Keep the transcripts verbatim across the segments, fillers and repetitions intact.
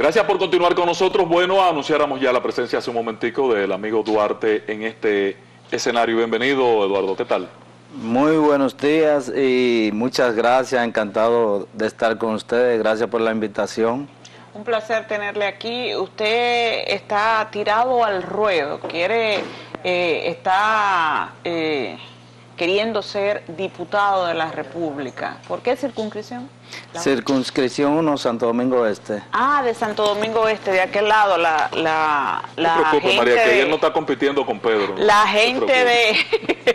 Gracias por continuar con nosotros. Bueno, anunciáramos ya la presencia hace un momentico del amigo Duarte en este escenario. Bienvenido, Eduardo, ¿qué tal? Muy buenos días y muchas gracias, encantado de estar con ustedes, gracias por la invitación. Un placer tenerle aquí. Usted está tirado al ruedo, quiere, eh, está eh, queriendo ser diputado de la República. ¿Por qué circunscripción? La Circunscripción uno, Santo Domingo Este. Ah, de Santo Domingo Este, de aquel lado, la, la, la no te preocupes, gente María, que de, ella no está compitiendo con Pedro. ¿No? La no gente de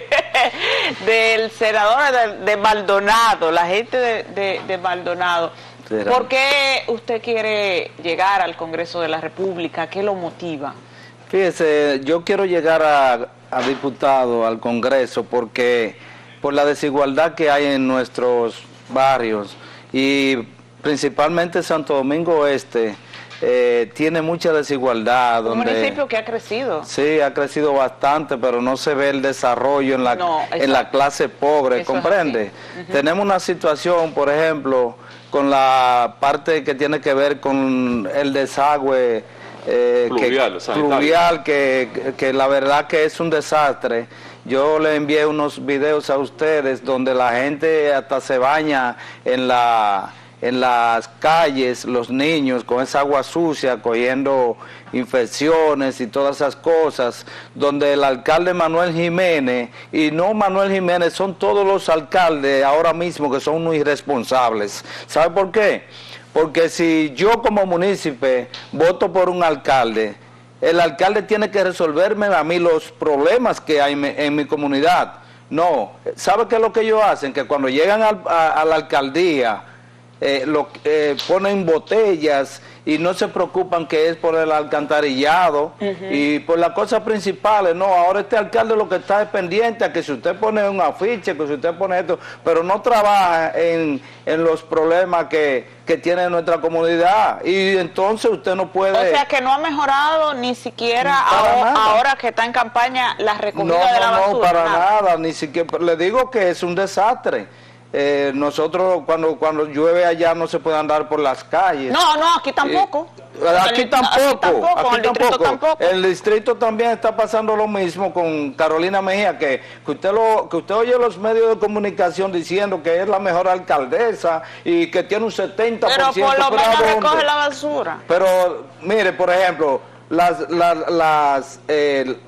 del senador de, de Maldonado, la gente de, de, de Maldonado. ¿Por qué usted quiere llegar al Congreso de la República? ¿Qué lo motiva? Fíjese, yo quiero llegar a, a diputado al Congreso porque por la desigualdad que hay en nuestros barrios y principalmente Santo Domingo Este eh, tiene mucha desigualdad. Un donde, municipio que ha crecido. Sí, ha crecido bastante, pero no se ve el desarrollo en la, no, en la clase pobre, eso ¿comprende? Uh-huh. Tenemos una situación, por ejemplo, con la parte que tiene que ver con el desagüe eh, pluvial, que, pluvial que, que la verdad que es un desastre. Yo le envié unos videos a ustedes donde la gente hasta se baña en la en las calles, los niños con esa agua sucia, cogiendo infecciones y todas esas cosas, donde el alcalde Manuel Jiménez, y no Manuel Jiménez, son todos los alcaldes ahora mismo que son unos irresponsables. ¿Sabe por qué? Porque si yo como munícipe voto por un alcalde, el alcalde tiene que resolverme a mí los problemas que hay en mi comunidad. No, ¿sabe qué es lo que ellos hacen? Que cuando llegan al, a, a la alcaldía, Eh, lo, eh, ponen botellas y no se preocupan que es por el alcantarillado uh-huh. y por las cosas principales. No, ahora este alcalde lo que está es pendiente a que si usted pone un afiche, que si usted pone esto, pero no trabaja en, en los problemas que, que tiene nuestra comunidad, y entonces usted no puede... O sea que no ha mejorado ni siquiera ahora, ahora que está en campaña la recogida no, de la no, basura. No, para nada. nada, ni siquiera, le digo que es un desastre. Eh, nosotros cuando cuando llueve allá no se puede andar por las calles. No, no, aquí tampoco. Eh, aquí, el, tampoco aquí tampoco, aquí el distrito tampoco. El distrito también está pasando lo mismo con Carolina Mejía, que, que usted lo que usted oye los medios de comunicación diciendo que es la mejor alcaldesa y que tiene un setenta por ciento. Pero por lo menos recoge la basura. Pero mire, por ejemplo, las las, las eh,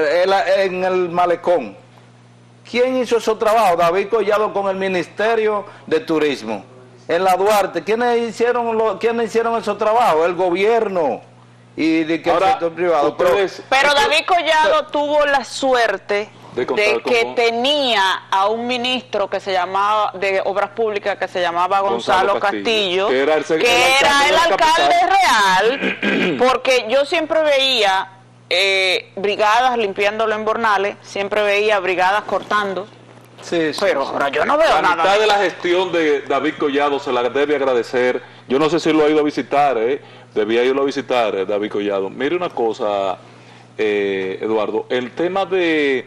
en el malecón, ¿quién hizo ese trabajo? David Collado con el Ministerio de Turismo. En la Duarte, ¿quiénes hicieron lo, ¿quiénes hicieron esos trabajos? El gobierno y de que Ahora, el sector privado. Pero, pero David Collado tuvo la suerte de, de que como... tenía a un ministro que se llamaba de Obras Públicas que se llamaba Gonzalo, Gonzalo Castillo, Castillo, que era el, que el era alcalde, el alcalde real, porque yo siempre veía Eh, brigadas limpiándolo en Bornales, siempre veía brigadas cortando, sí, sí, pero sí. ahora yo no veo la nada. La mitad de la gestión de David Collado se la debe agradecer. Yo no sé si lo ha ido a visitar, ¿eh? Debía irlo a visitar, eh, David Collado. Mire una cosa, eh, Eduardo, el tema de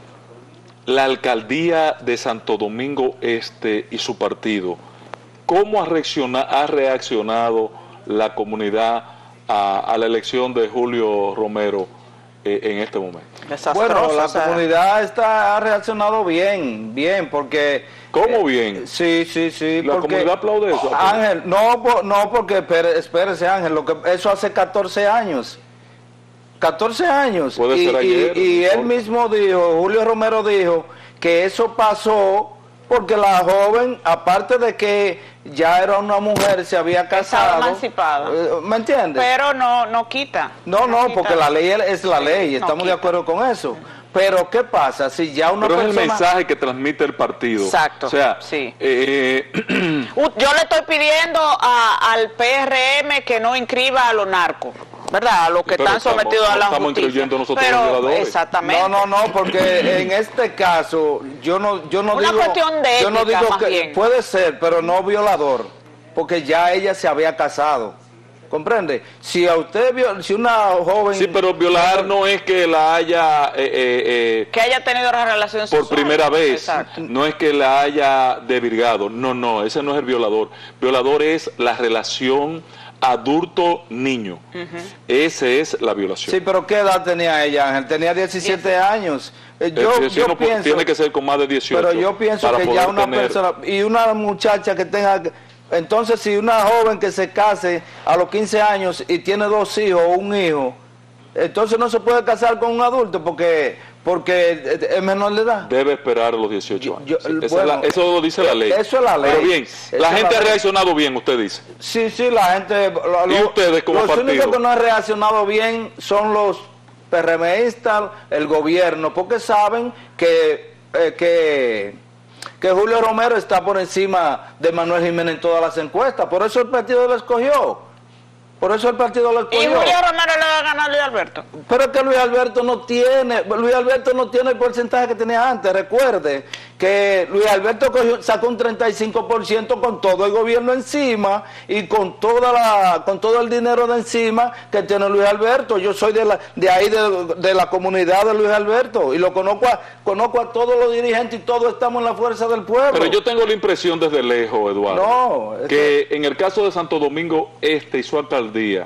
la alcaldía de Santo Domingo Este y su partido, ¿cómo ha reaccionado, ha reaccionado la comunidad A, a la elección de Julio Romero eh, en este momento? Bueno, la o sea, comunidad está, ha reaccionado bien, bien, porque... ¿Cómo bien? Eh, sí, sí, sí. ¿La porque, comunidad aplaude eso? Ángel, no, no porque, espérese, espérese Ángel, lo que, eso hace catorce años. catorce años. Puede y, ser ayer. Y, y él mismo dijo, Julio Romero dijo, que eso pasó porque la joven, aparte de que ya era una mujer, se había casado. Estaba emancipada. ¿Me entiendes? Pero no no quita. No, no, no no porque quita. la ley es la ley, estamos no de acuerdo con eso. Pero ¿qué pasa? Si ya una Pero persona... es el mensaje que transmite el partido. Exacto. O sea, sí. Eh, yo le estoy pidiendo a, al P R M que no inscriba a los narcos, ¿verdad? A los que pero están estamos, sometidos a la estamos justicia. incluyendo nosotros pero, los violadores. Exactamente. No, no, no, porque en este caso yo no yo no Una digo cuestión de yo no ética, digo más que bien. Puede ser, pero no violador, porque ya ella se había casado. ¿Comprende? Si a usted, si una joven... Sí, pero violar no es que la haya... Eh, eh, eh, que haya tenido una relación sexual. Por primera vez. Exacto. No es que la haya desvirgado. No, no, ese no es el violador. Violador es la relación adulto niño. Uh-huh. Esa es la violación. Sí, pero ¿qué edad tenía ella, Ángel? Tenía diecisiete años. Eh, yo, yo no pienso, tiene que ser con más de dieciocho. Pero yo pienso que ya una tener... persona, y una muchacha que tenga, entonces si una joven que se case a los quince años y tiene dos hijos o un hijo, entonces no se puede casar con un adulto porque porque es menor de edad. Debe esperar a los dieciocho años. Yo, sí, bueno, la, eso lo dice la ley. Eso es la ley. Pero bien, la gente ha reaccionado bien, usted dice. Sí, sí, la gente... Lo, ¿Y ustedes como los partido? Los únicos que no han reaccionado bien son los PRMistas, el gobierno, porque saben que, eh, que, que Julio Romero está por encima de Manuel Jiménez en todas las encuestas. Por eso el partido lo escogió. Por eso el partido lo escogió. ¿Y Julio Romero le va a ganar a Luis Alberto? Pero es que Luis Alberto no tiene, Luis Alberto no tiene el porcentaje que tenía antes. Recuerde que Luis Alberto cogió, sacó un treinta y cinco por ciento con todo el gobierno encima y con toda la, con todo el dinero de encima que tiene Luis Alberto. Yo soy de la, de ahí de, de la comunidad de Luis Alberto y lo conozco a, conozco a todos los dirigentes y todos estamos en la fuerza del pueblo. Pero yo tengo la impresión desde lejos, Eduardo, no, que, que en el caso de Santo Domingo Este y su alcaldía, día,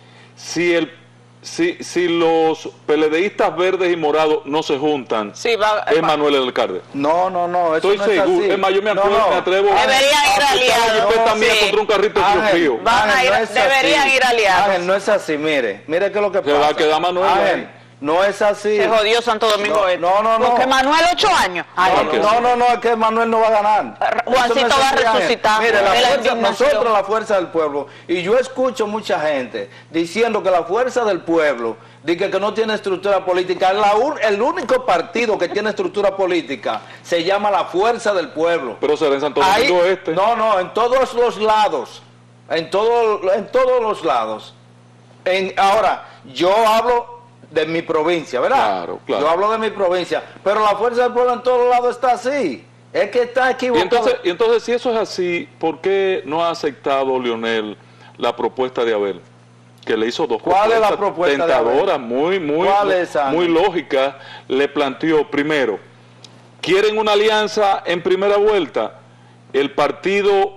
si el si, si los peledeístas verdes y morados no se juntan, sí, va, es Manuel el alcalde. No, no, no, eso estoy no seguro, es así. Es más, yo me, acuerdo, no, no. me atrevo deberían ir aliados. Usted también sí. contra un carrito frío. Van a ir, no deberían así. ir aliados. Ángel, no es así, mire, mire qué es lo que se pasa. va a quedar Manuel. Ángel, no es así. Se jodió Santo Domingo Este. No, no, no. Porque Manuel ocho años. Ay, no, no, no, no, es que Manuel no va a ganar. Juancito no va a resucitar. Mire, la fuerza, nosotros la fuerza del pueblo, y yo escucho mucha gente diciendo que la fuerza del pueblo, dice que no tiene estructura política. La, el único partido que tiene estructura política se llama la fuerza del pueblo. Pero será en Santo Domingo Ahí, Este. No, no, en todos los lados. En, todo, en todos los lados. En, ahora, yo hablo de mi provincia, ¿verdad? Claro, claro. Yo hablo de mi provincia, pero la fuerza del pueblo en todos lados está así. Es que está equivocado. Y entonces, y entonces, si eso es así, ¿por qué no ha aceptado Leonel la propuesta de Abel? Que le hizo dos ¿Cuál es la propuesta tentadoras, muy, muy, muy lógicas. Le planteó, primero, quieren una alianza en primera vuelta, el partido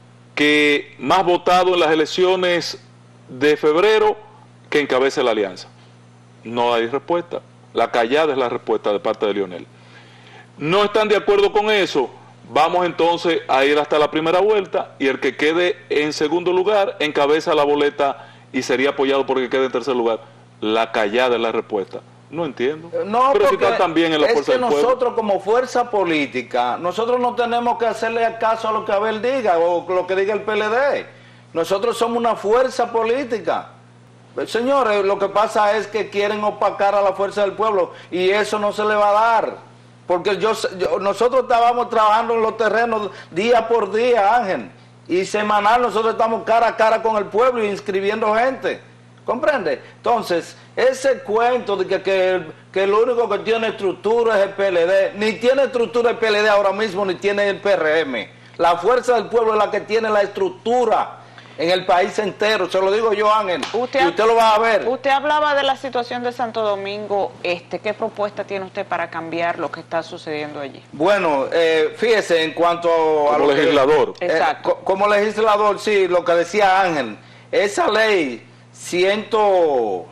que más votado en las elecciones de febrero que encabece la alianza. No hay respuesta. La callada es la respuesta de parte de Leonel. No están de acuerdo con eso. Vamos entonces a ir hasta la primera vuelta y el que quede en segundo lugar encabeza la boleta y sería apoyado por el que quede en tercer lugar. La callada es la respuesta. No entiendo. No, pero porque si están también en la es fuerza que del pueblo. Nosotros como fuerza política, nosotros no tenemos que hacerle caso a lo que Abel diga o lo que diga el P L D.Nosotros somos una fuerza política. Señores, lo que pasa es que quieren opacar a la fuerza del pueblo y eso no se le va a dar. Porque yo, yo nosotros estábamos trabajando en los terrenos día por día, Ángel. Y semanal nosotros estamos cara a cara con el pueblo y inscribiendo gente. ¿Comprende? Entonces, ese cuento de que, que, que lo único que tiene estructura es el P L D, ni tiene estructura el P L D ahora mismo, ni tiene el P R M. La fuerza del pueblo es la que tiene la estructura en el país entero, se lo digo yo, Ángel, usted, y usted lo va a ver. Usted hablaba de la situación de Santo Domingo Este. ¿Qué propuesta tiene usted para cambiar lo que está sucediendo allí? Bueno, eh, fíjese en cuanto a como lo legislador. Que, eh, co como legislador, sí, lo que decía Ángel, esa ley ciento,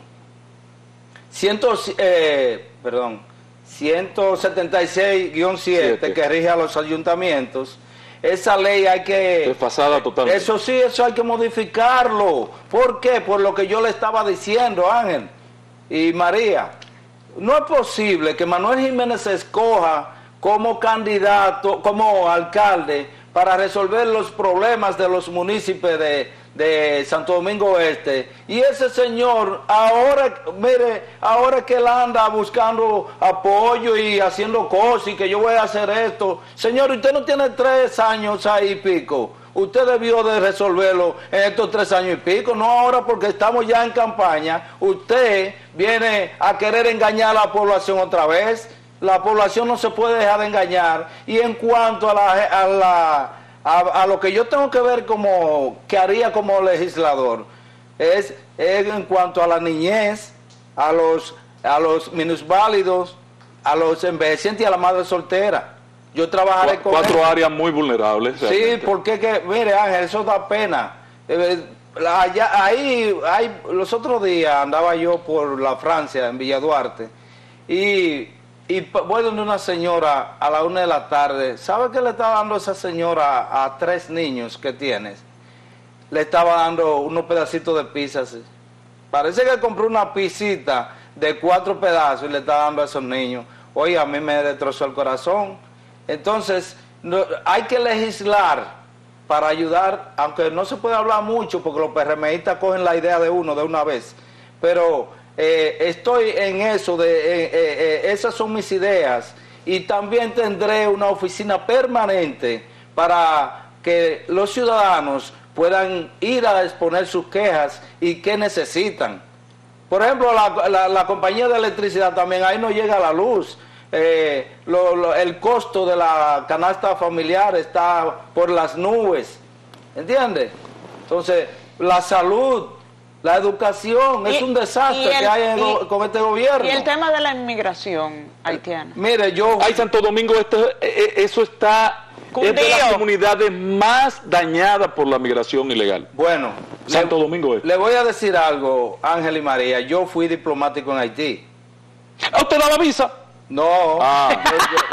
ciento, eh, perdón, ciento setenta y seis guion siete que rige a los ayuntamientos, esa ley hay que... Desfasada totalmente. Eso sí, eso hay que modificarlo. ¿Por qué? Por lo que yo le estaba diciendo, Ángel y María. No es posible que Manuel Jiménez se escoja como candidato, como alcalde, para resolver los problemas de los municipios de, de Santo Domingo Este. Y ese señor, ahora, mire, ahora que él anda buscando apoyo y haciendo cosas y que yo voy a hacer esto. Señor, usted no tiene tres años ahí y pico. Usted debió de resolverlo en estos tres años y pico, no ahora porque estamos ya en campaña. Usted viene a querer engañar a la población otra vez. La población no se puede dejar de engañar. Y en cuanto a la, a, la, a, a lo que yo tengo que ver como, que haría como legislador, es, es en cuanto a la niñez, a los, a los minusválidos, a los envejecientes y a la madre soltera. Yo trabajaré Cu con cuatro él. áreas muy vulnerables. Sí, realmente. Porque que, mire Ángel, eso da pena. Eh, la, allá, ahí, ahí, los otros días andaba yo por la Francia, en Villa Duarte, y, y voy donde una señora a la una de la tarde. ¿Sabe qué le estaba dando esa señora a tres niños que tienes? Le estaba dando unos pedacitos de pizza así. Parece que compró una pisita de cuatro pedazos y le está dando a esos niños. Oye, a mí me destrozó el corazón. Entonces, no, hay que legislar para ayudar, aunque no se puede hablar mucho porque los PRMistas cogen la idea de uno de una vez. Pero eh, estoy en eso, de eh, eh, esas son mis ideas. Y también tendré una oficina permanente para que los ciudadanos puedan ir a exponer sus quejas y qué necesitan. Por ejemplo, la, la, la compañía de electricidad también, ahí no llega la luz. Eh, lo, lo, el costo de la canasta familiar está por las nubes. ¿Entiendes? Entonces, la salud, la educación, y, es un desastre el, que hay en, y, con este gobierno. Y el tema de la inmigración haitiana. Mire, yo... Ay, Santo Domingo, este, eso está... Es de las comunidades más dañadas por la migración ilegal. Bueno, Santo le, Domingo es. Le voy a decir algo, Ángel y María. Yo fui diplomático en Haití. ¿A usted daba visa? No. Ah. Yo,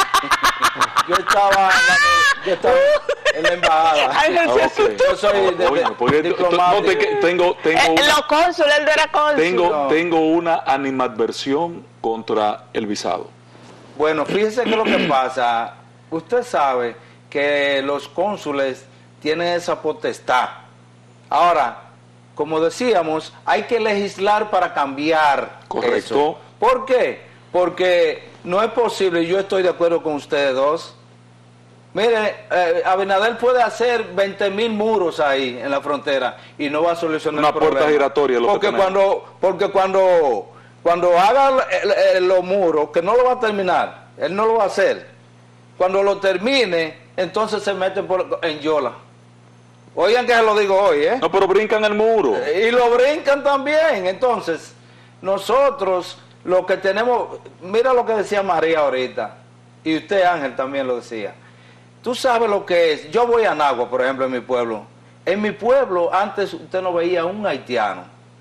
yo, yo estaba, yo estaba en la embajada. Ay, no, okay. Yo soy de, de, bueno, porque diplomático. No, te, tengo, tengo eh, una, los cónsules, él no era cónsul. Tengo, no. tengo una animadversión contra el visado. Bueno, fíjese que lo que pasa, usted sabe que los cónsules tienen esa potestad. Ahora, como decíamos, hay que legislar para cambiar. Correcto. Eso. ¿Por qué? Porque no es posible, yo estoy de acuerdo con ustedes dos. Mire, eh, Abinader puede hacer veinte mil muros ahí en la frontera y no va a solucionar una el problema. Una puerta giratoria. Lo porque que cuando, porque cuando, cuando haga el, el, los muros, que no lo va a terminar, él no lo va a hacer. Cuando lo termine, entonces se meten por, en Yola. Oigan que se lo digo hoy, ¿eh? No, pero brincan el muro. Y lo brincan también. Entonces, nosotros lo que tenemos... Mira lo que decía María ahorita. Y usted, Ángel, también lo decía. Tú sabes lo que es. Yo voy a Nagua, por ejemplo, en mi pueblo. En mi pueblo, antes usted no veía un haitiano.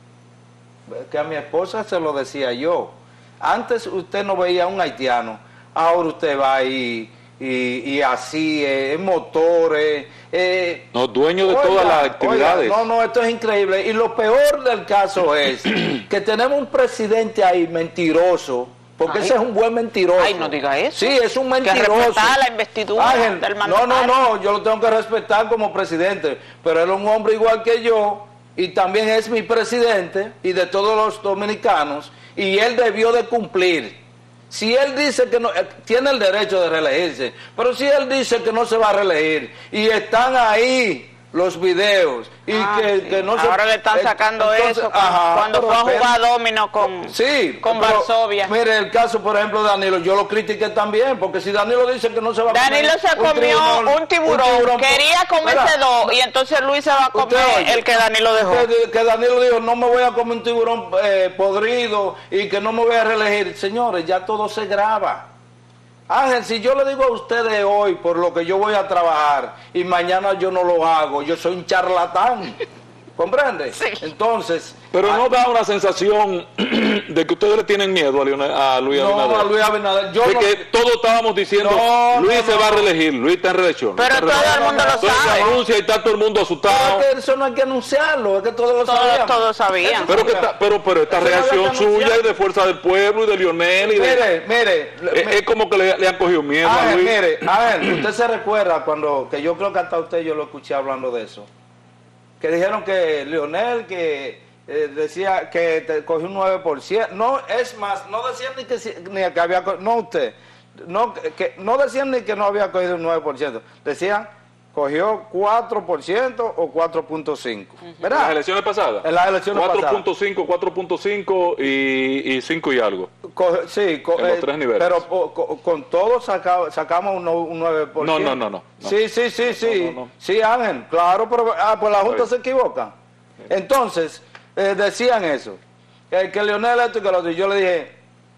Que a mi esposa se lo decía yo. Antes usted no veía un haitiano. Ahora usted va ahí... Y, y así, eh, motores... Eh, no, dueños de oiga, todas las actividades. Oiga, no, no, esto es increíble. Y lo peor del caso es que tenemos un presidente ahí mentiroso, porque ay, ese es un buen mentiroso. Ay, no diga eso. Sí, es un mentiroso. Que respetar la investidura Ángel, del mandatario. No, no, no, yo lo tengo que respetar como presidente, pero él es un hombre igual que yo, y también es mi presidente, y de todos los dominicanos, y él debió de cumplir. Si él dice que no, tiene el derecho de reelegirse, pero si él dice que no se va a reelegir, y están ahí los videos, y ah, que, sí. que no ahora se... le están sacando entonces, eso, ajá, cuando fue a jugar domino con, sí, con Varsovia. Mire, el caso, por ejemplo, de Danilo, yo lo critiqué también, porque si Danilo dice que no se va a Danilo comer... se comió un, tribunal, un, tiburón, un tiburón, quería comerse dos, y entonces Luis se va a comer oye, el que Danilo dejó. Que, que Danilo dijo, no me voy a comer un tiburón eh, podrido, y que no me voy a reelegir. Señores, ya todo se graba. Ángel, si yo le digo a ustedes hoy por lo que yo voy a trabajar y mañana yo no lo hago, yo soy un charlatán. ¿Comprende? Sí. Entonces... Pero no da una sensación de que ustedes le tienen miedo a, Leonel, a Luis no, Abinader. No, a Luis Abinader. Yo de no... que todos estábamos diciendo, no, Luis no, se no. va a reelegir, Luis está en reelección. Pero todo el mundo lo Entonces sabe. se anuncia y está todo el mundo asustado. Pero es que eso no hay que anunciarlo, es que todos lo sabían. Todos sabían. Pero, que está, pero, pero esta eso reacción no suya y de Fuerza del Pueblo y de Lionel y mire, de... Mire, es, mire. Es como que le, le han cogido miedo a, a ver, Luis. Mire, a ver, usted se recuerda cuando, que yo creo que hasta usted yo lo escuché hablando de eso, que dijeron que Lionel, que... Eh, decía que te cogió un nueve por ciento, no, es más, no decían ni que, ni que había, no usted, no, que, no decían ni que no había cogido un nueve por ciento, decían cogió cuatro por ciento o cuatro punto cinco, uh-huh. ¿verdad? ¿En las elecciones pasadas? En las elecciones cuatro pasadas. cuatro punto cinco, cuatro punto cinco y, y cinco y algo. Coge, sí, co en los tres niveles. Pero co co con todo saca, sacamos un, un nueve por ciento. No, no, no, no, no. Sí, sí, sí, sí, no, no, no. sí, Ángel, claro, pero ah, pues la Junta sí. se equivoca. Entonces, Eh, decían eso, que, que Leonel esto y que lo otro. Y yo le dije,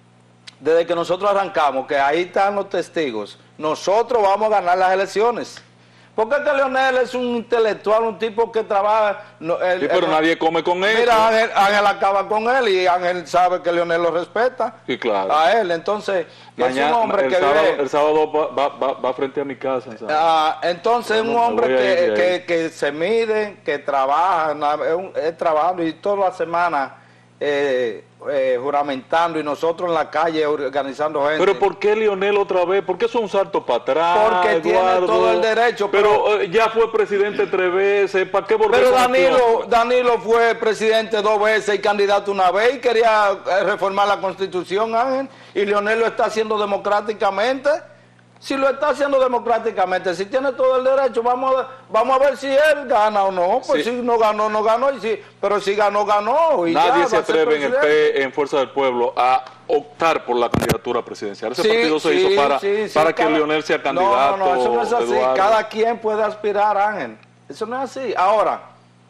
desde que nosotros arrancamos, que ahí están los testigos, nosotros vamos a ganar las elecciones, Porque es que Leonel es un intelectual, un tipo que trabaja... No, él, sí, pero él, nadie come con él. Mira, Ángel, Ángel acaba con él y Ángel sabe que Leonel lo respeta. Sí, claro. A él, entonces, mañana, es un hombre el que sábado, vive... El sábado va, va, va frente a mi casa. Ah, entonces, es un hombre que, que, que se mide, que trabaja, es, un, es trabajando y toda la semana... Eh, eh, juramentando y nosotros en la calle organizando gente. Pero ¿por qué Leonel otra vez? ¿Por qué eso es un salto para atrás? Porque Eduardo? Tiene todo el derecho. Pero, pero eh, ya fue presidente tres veces, ¿para qué volver? Pero Danilo, Danilo fue presidente dos veces y candidato una vez y quería reformar la Constitución, Ángel, y Leonel lo está haciendo democráticamente. Si lo está haciendo democráticamente, si tiene todo el derecho, vamos a, vamos a ver si él gana o no. Pues sí. Si no ganó, no ganó, y si, pero si ganó, ganó. Y nadie ya, se atreve en el P, en Fuerza del Pueblo, a optar por la candidatura presidencial. Ese sí, partido se sí, hizo para, sí, sí, para cada, que Leonel sea candidato. No, no, no, eso no es así. Eduardo. Cada quien puede aspirar, Ángel. Eso no es así. Ahora,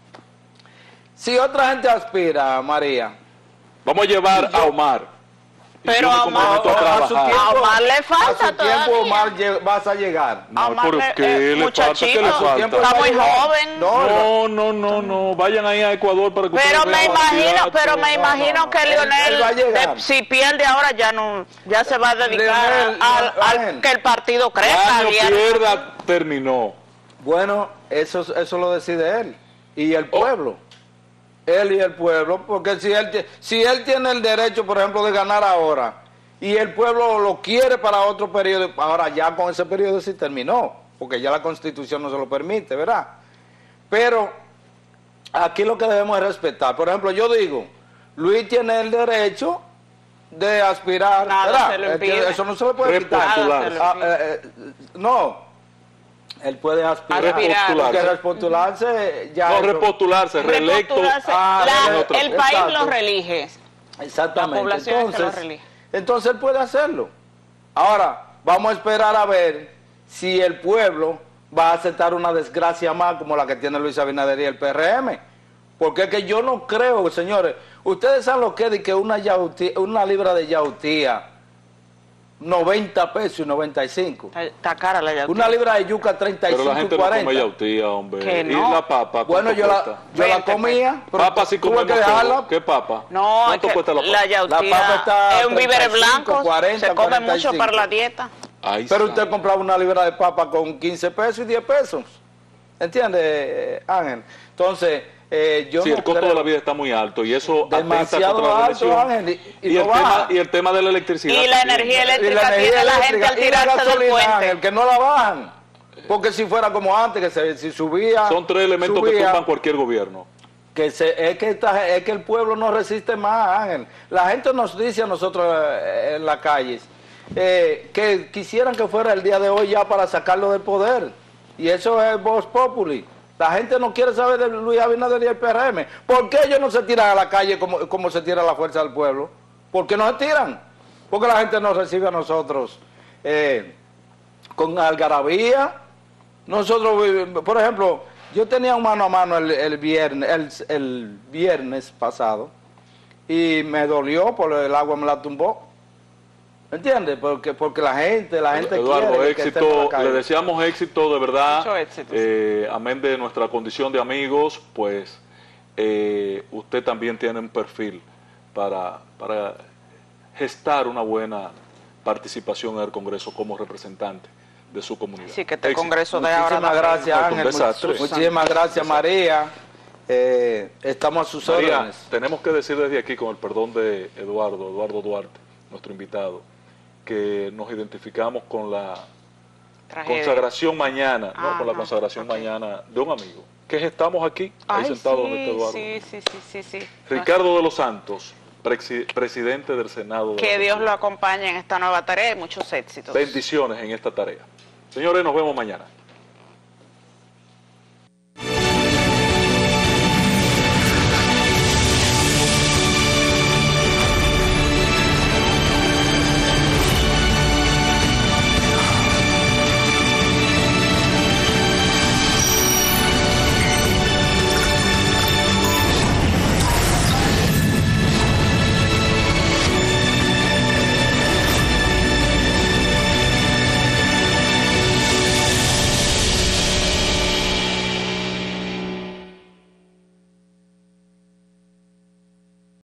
si otra gente aspira, María. Vamos a llevar yo, a Omar. Pero a Omar, a, a, su tiempo, a Omar le falta a su tiempo Omar vas a llegar. No, pero ¿qué le, eh, le falta? ¿Qué le falta? Está muy joven. No, no, no, no. Vayan ahí a Ecuador para que Pero me imagino, pero me imagino no, no, que Leonel, de, si pierde ahora ya no, ya se va a dedicar Leonel, al, al, al que el partido crezca. El año pierda, terminó. Bueno, eso, eso lo decide él y el pueblo. Oh. Él y el pueblo, porque si él, si él tiene el derecho, por ejemplo, de ganar ahora, y el pueblo lo quiere para otro periodo, ahora ya con ese periodo sí terminó, porque ya la Constitución no se lo permite, ¿verdad? Pero aquí lo que debemos es respetar. Por ejemplo, yo digo, Luis tiene el derecho de aspirar, nada se lo impide. Eso no se le puede quitar. Ah, eh, eh, no. Él puede aspirar, porque repostularse ya... No, repostularse, reelecto. Ah, la, el país exacto. Lo relige. Exactamente. La población entonces, lo relige. Entonces él puede hacerlo. Ahora, vamos a esperar a ver si el pueblo va a aceptar una desgracia más como la que tiene Luis Abinader y el P R M. Porque es que yo no creo, señores, ustedes saben lo que es de que una, yautía, una libra de yautía... noventa pesos y noventa y cinco. Está cara la yautía. Una libra de yuca treinta y cinco, pero la gente cuarenta. No come yautía, hombre. ¿Que no? ¿Y la papa? Bueno, yo la, yo la comía. Papa sí comemos que dejarla. ¿Qué papa? No, ¿cuánto es cuesta la papa? La yautía la papa está es un víveres blanco, cuarenta, se come cuarenta y cinco. mucho para la dieta. Ay, pero sí. Usted compraba una libra de papa con quince pesos y diez pesos. ¿Entiende, Ángel? Entonces... Eh, yo sí, no el costo creo. de la vida está muy alto y eso demasiado atenta contra la alto, Ángel, y, y, y, no el tema, y el tema de la electricidad y la también. energía eléctrica y la energía tiene eléctrica, la gente al tirarse del puente, Ángel, que no la bajan, porque si fuera como antes, que se, si subía, son tres elementos subía, que tumban cualquier gobierno. Que se, es, que esta, es que el pueblo no resiste más, Ángel. La gente nos dice a nosotros eh, en las calles eh, que quisieran que fuera el día de hoy ya para sacarlo del poder, y eso es vox populi. La gente no quiere saber de Luis Abinader y el P R M. ¿Por qué ellos no se tiran a la calle como, como se tira la fuerza del pueblo? ¿Por qué no se tiran? Porque la gente nos recibe a nosotros eh, con algarabía. Nosotros, por ejemplo, yo tenía un mano a mano el, el, viernes, el, el viernes pasado y me dolió porque el agua me la tumbó. ¿Entiendes? Porque porque la gente, la gente Eduardo, quiere éxito, que le deseamos éxito de verdad, mucho éxito, eh, sí. Amén de nuestra condición de amigos, pues eh, usted también tiene un perfil para, para gestar una buena participación en el Congreso como representante de su comunidad. Sí, que este éxito. Congreso de Muchísimas ahora... gracias, Ángel. Muchísimas, muchísimas gracias, María. Eh, estamos a sus María, órdenes. Tenemos que decir desde aquí, con el perdón de Eduardo, Eduardo Duarte, nuestro invitado, que nos identificamos con la Tragedia. consagración mañana, ah, no, con la no, consagración okay. mañana de un amigo, que estamos aquí, ahí Ay, sentados sí, este Eduardo. Sí, sí, sí, sí, sí. Ricardo de los Santos, presi presidente del Senado. De que Dios lo acompañe en esta nueva tarea y muchos éxitos. Bendiciones en esta tarea. Señores, nos vemos mañana.